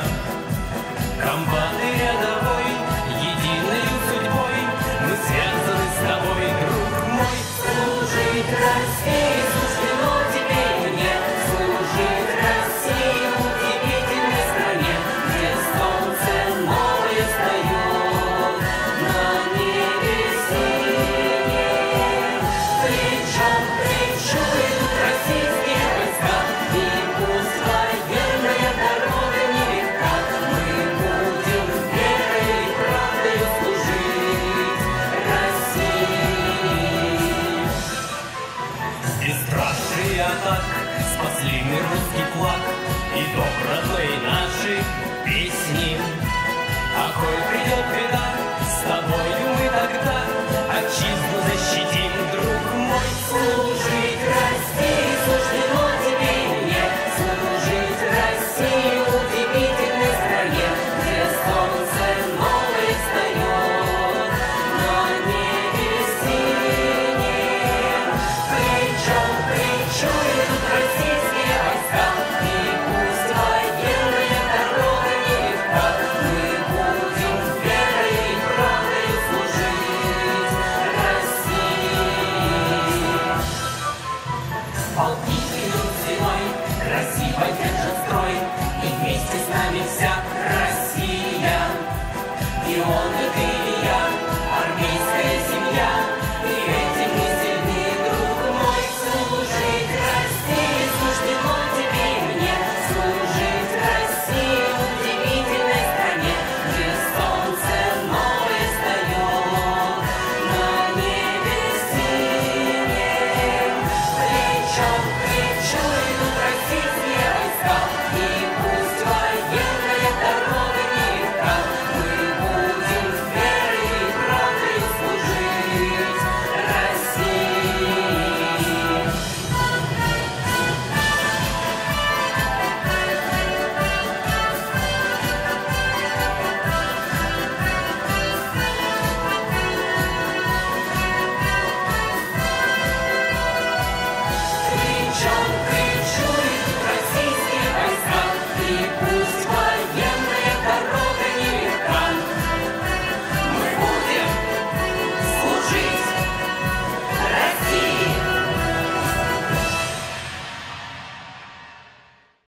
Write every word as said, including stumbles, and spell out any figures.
Комбаты рядовой, единою судьбой мы связаны с тобой, друг мой. Служить России суждено тебе и мне, служить России удивительной стране, где солнце новое встает на небе синем. Плечом к плечу идут российские войска, и пусть военная дорога нелегка, мы будем верой и правдою служить России. Бесстрашие атак спасли мы русский флаг и дом родной нашей песни. А коль придет беда, с тобою мы тогда отчизну защитим, друг мой. Служить России суждено тебе и мне, служить России удивительной стране, где солнце новое встает на небе синем. Плечом к плечу идут российские войска, и пусть военная дорога нелегка, мы будем верой и правдою служить России. Полки идут зимой, красиво держат строй, и вместе с нами вся Россия. И он, и ты,